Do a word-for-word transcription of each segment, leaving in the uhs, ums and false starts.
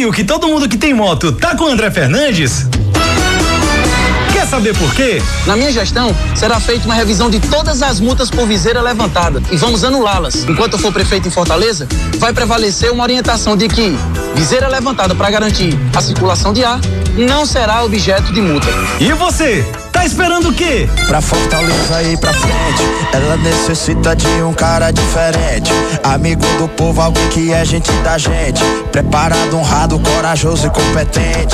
viu que todo mundo que tem moto tá com o André Fernandes? Quer saber por quê? Na minha gestão, será feita uma revisão de todas as multas por viseira levantada e vamos anulá-las. Enquanto eu for prefeito em Fortaleza, vai prevalecer uma orientação de que viseira levantada para garantir a circulação de ar não será objeto de multa. E você? Tá esperando o quê? Pra Fortaleza ir pra frente, ela necessita de um cara diferente. Amigo do povo, alguém que é gente da gente. Preparado, honrado, corajoso e competente.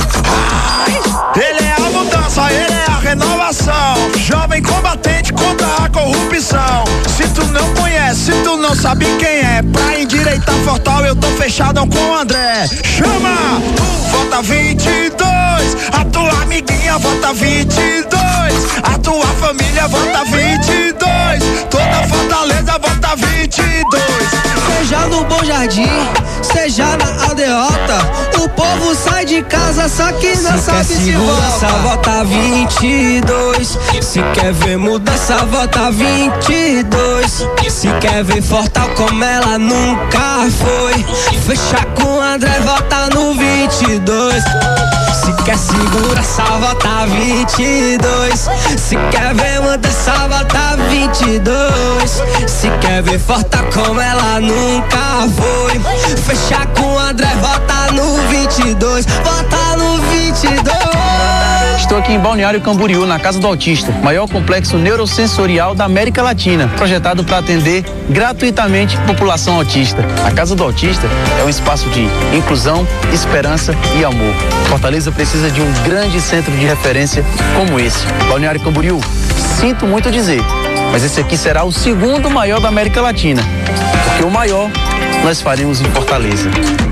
Ele é a mudança, ele é a renovação. Jovem combatente contra a corrupção. Se tu não conhece, se tu não sabe quem é, pra endireitar Fortal eu tô fechadão com o André. Chama! Vota vinte e dois, a tua amiguinha vota vinte e dois, a tua família vota vinte e dois, toda Fortaleza vota vinte e dois. Seja no Bom Jardim, seja na Aldeota, o povo sai de casa só que não se sabe se volta. Vota vinte e dois, se quer ver mudança, vota vinte e dois. Se quer ver Fortal como ela nunca foi, fechar com o André, vota no vinte e dois. Se quer segurança, vota vinte e dois. Se quer ver mudança, vota vinte e dois. Se quer ver Fortal como ela nunca foi, fechar com o André, vota no vinte e dois. Vota no vinte e dois. Estou aqui em Balneário Camboriú, na Casa do Autista, maior complexo neurosensorial da América Latina, projetado para atender gratuitamente a população autista. A Casa do Autista é um espaço de inclusão, esperança e amor. Fortaleza precisa de um grande centro de referência como esse. Balneário Camboriú, sinto muito dizer, mas esse aqui será o segundo maior da América Latina, porque o maior nós faremos em Fortaleza.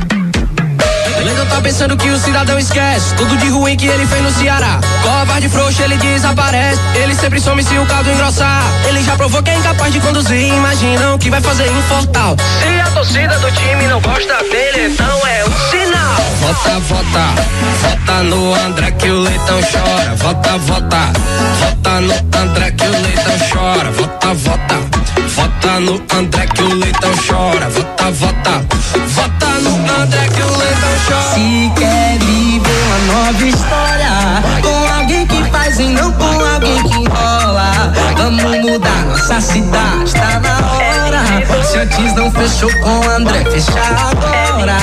Legal tá pensando que o cidadão esquece tudo de ruim que ele fez no Ceará. Covarde frouxo, ele desaparece. Ele sempre some se o caldo engrossar. Ele já provou que é incapaz de conduzir. Imagina o que vai fazer em Fortal. Se a torcida do time não gosta dele, então é um sinal. Vota, vota, vota no André que o leitão chora. Vota, vota, vota no André que o leitão chora. Vota, vota, vota no André que o leitão chora. Vota, vota, vota no André que o leitão chora. Se quer viver uma nova história, com alguém que faz e não com alguém que enrola, vamos mudar nossa cidade, tá na hora. Se antes não fechou com o André, fecha agora.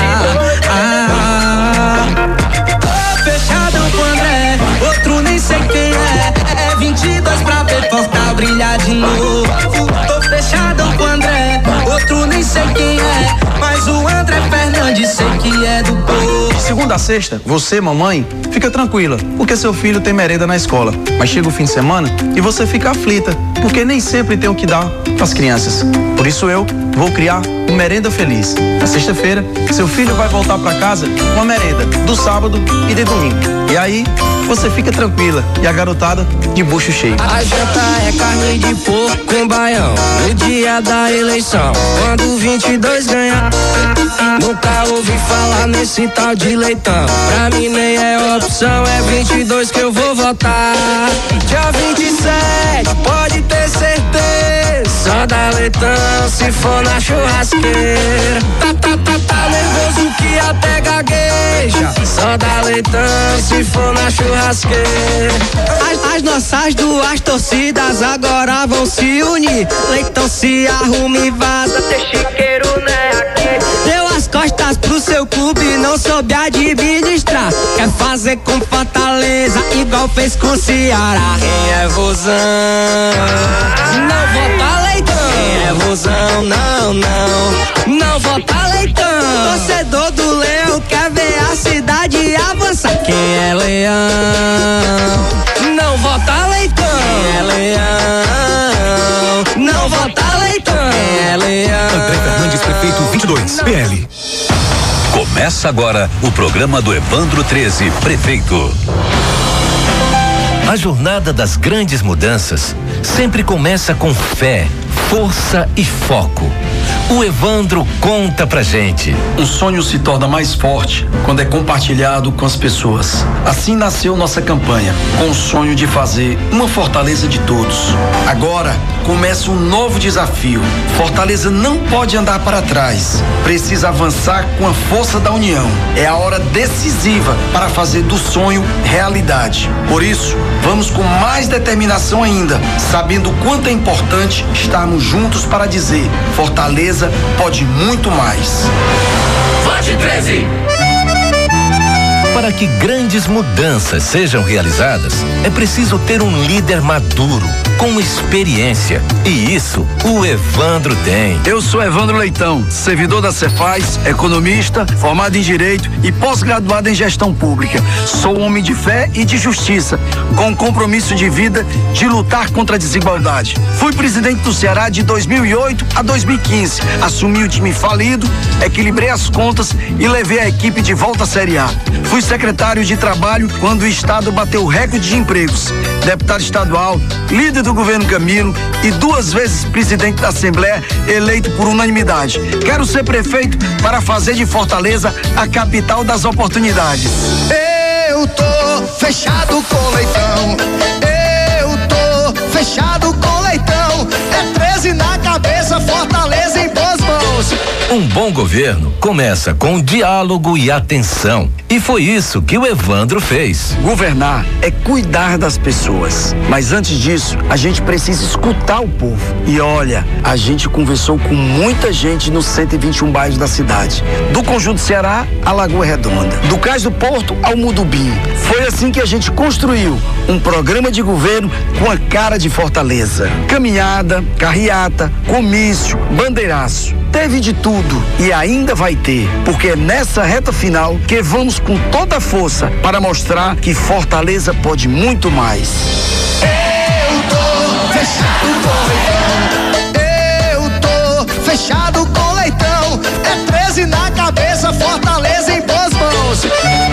Ah, tô fechadão com o André, outro nem sei quem é. É vinte e dois pra ver Fortal brilhar de novo. Tô fechadão com o André, outro nem sei quem é, mas o André Fernandes sei que é do povo. De segunda a sexta, você, mamãe, fica tranquila, porque seu filho tem merenda na escola. Mas chega o fim de semana e você fica aflita, porque nem sempre tem o que dar pras crianças. Por isso eu vou criar o Merenda Feliz. Na sexta-feira, seu filho vai voltar pra casa com a merenda do sábado e de domingo. E aí, você fica tranquila e a garotada de bucho cheio. A janta é carne de porco com baião no dia da eleição, quando vinte e dois ganhar. Nunca ouvi falar nesse tal de leitão, pra mim nem é opção, é vinte e dois que eu vou votar. Dia vinte e sete, pode ter certeza, só dá leitão se for na churrasqueira. Tá, tá, tá, tá nervoso que até gagueja, só dá leitão se for na churrasqueira. As, as nossas duas torcidas agora vão se unir. Leitão se arruma e vaza, ter chiqueiro né aqui. Deu as costas pro seu clube, não soube administrar. Quer fazer com Fortaleza igual fez com Ceará. Quem é vozão? Não vota Leitão. Quem é vozão? Não, não. Não vota Leitão. Torcedor do Leão quer ver a cidade avançar. Quem é Leão? Não vota Leitão. Quem é Leão? Não vota Leitão. Quem é Leão? André Fernandes, prefeito vinte e dois, P L. Começa agora o programa do Evandro treze, prefeito. A jornada das grandes mudanças sempre começa com fé, força e foco. O Evandro conta pra gente. Um sonho se torna mais forte quando é compartilhado com as pessoas. Assim nasceu nossa campanha, com o sonho de fazer uma Fortaleza de todos. Agora começa um novo desafio. Fortaleza não pode andar para trás. Precisa avançar com a força da união. É a hora decisiva para fazer do sonho realidade. Por isso, vamos com mais determinação ainda, sabendo o quanto é importante estarmos juntos para dizer: Fortaleza pode muito mais. Vote treze. Para que grandes mudanças sejam realizadas, é preciso ter um líder maduro, com experiência. E isso o Evandro tem. Eu sou Evandro Leitão, servidor da Cefaz, economista, formado em Direito e pós-graduado em Gestão Pública. Sou homem de fé e de justiça, com um compromisso de vida de lutar contra a desigualdade. Fui presidente do Ceará de dois mil e oito a dois mil e quinze. Assumi o time falido, equilibrei as contas e levei a equipe de volta à Série A. Fui secretário de Trabalho quando o Estado bateu o recorde de empregos. Deputado estadual, líder do governo Camilo e duas vezes presidente da Assembleia, eleito por unanimidade. Quero ser prefeito para fazer de Fortaleza a capital das oportunidades. Eu tô fechado com Leitão. Eu tô fechado com Leitão. É treze na cabeça, Fortaleza em boas mãos. Um bom governo começa com diálogo e atenção. E foi isso que o Evandro fez. Governar é cuidar das pessoas. Mas antes disso, a gente precisa escutar o povo. E olha, a gente conversou com muita gente nos cento e vinte e um bairros da cidade. Do Conjunto Ceará à Lagoa Redonda. Do Cais do Porto ao Mudubim. Foi assim que a gente construiu um programa de governo com a cara de Fortaleza. Caminhada, carreata, comício, bandeiraço. Teve de tudo e ainda vai ter, porque é nessa reta final que vamos com toda a força para mostrar que Fortaleza pode muito mais. Eu tô fechado com Leitão. Eu tô fechado com Leitão. É treze na cabeça, Fortaleza em boas mãos.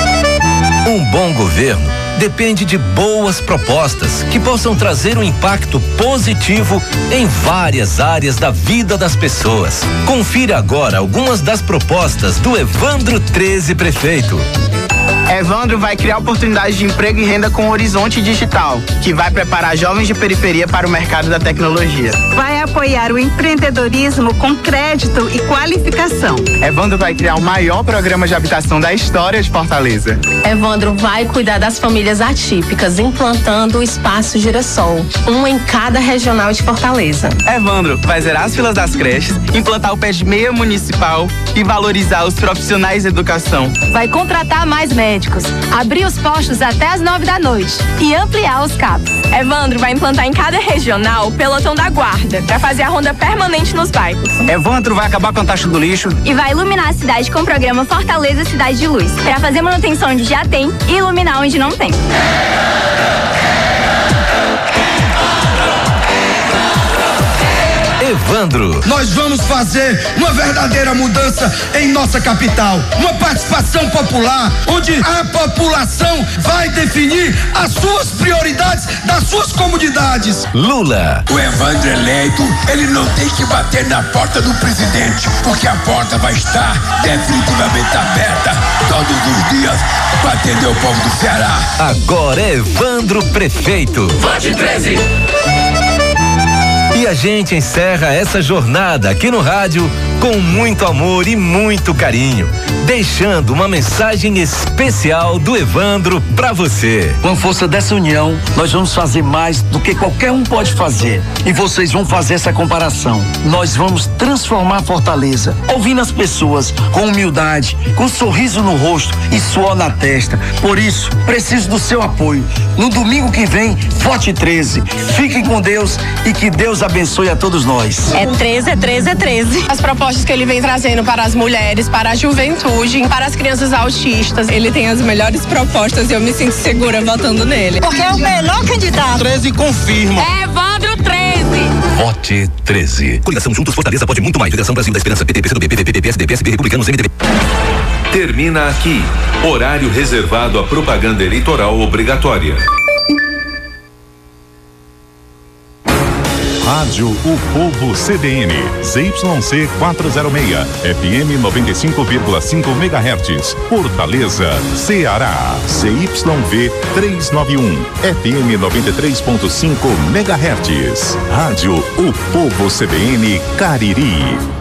Um bom governo depende de boas propostas que possam trazer um impacto positivo em várias áreas da vida das pessoas. Confira agora algumas das propostas do Evandro treze Prefeito. Evandro vai criar oportunidades de emprego e renda com o Horizonte Digital, que vai preparar jovens de periferia para o mercado da tecnologia. Vai apoiar o empreendedorismo com crédito e qualificação. Evandro vai criar o maior programa de habitação da história de Fortaleza. Evandro vai cuidar das famílias atípicas, implantando o Espaço Girassol, um em cada regional de Fortaleza. Evandro vai zerar as filas das creches, implantar o pé de meia municipal e valorizar os profissionais de educação. Vai contratar mais médicos, abrir os postos até as nove da noite e ampliar os C A Ps. Evandro vai implantar em cada regional o pelotão da guarda, para fazer a ronda permanente nos bairros. Evandro vai acabar com a taxa do lixo e vai iluminar a cidade com o programa Fortaleza Cidade de Luz, para fazer manutenção onde já tem e iluminar onde não tem. Evandro. Nós vamos fazer uma verdadeira mudança em nossa capital. Uma participação popular, onde a população vai definir as suas prioridades das suas comunidades. Lula. O Evandro eleito, ele não tem que bater na porta do presidente, porque a porta vai estar definitivamente aberta todos os dias para atender o povo do Ceará. Agora é Evandro Prefeito. Vote treze. E a gente encerra essa jornada aqui no rádio com muito amor e muito carinho, deixando uma mensagem especial do Evandro pra você. Com a força dessa união, nós vamos fazer mais do que qualquer um pode fazer. E vocês vão fazer essa comparação. Nós vamos transformar Fortaleza, ouvindo as pessoas com humildade, com um sorriso no rosto e suor na testa. Por isso, preciso do seu apoio. No domingo que vem, vote treze. Fiquem com Deus e que Deus abençoe a todos nós. É treze, é treze, é treze. As propostas que ele vem trazendo para as mulheres, para a juventude, para as crianças autistas. Ele tem as melhores propostas e eu me sinto segura votando nele. Porque é o melhor candidato. treze confirma. É Evandro treze. Vote treze. Coligação Juntos Fortaleza pode muito mais. Federação Brasil da Esperança, P T, P C do B, P V P, P S D, P S B, Republicanos, M D B. Termina aqui. Horário reservado à propaganda eleitoral obrigatória. Rádio O Povo C D N, Z Y C quatrocentos e seis, F M noventa e cinco vírgula cinco megahertz, Fortaleza, Ceará, C Y V trezentos e noventa e um, F M noventa e três ponto cinco megahertz, Rádio O Povo C D N Cariri.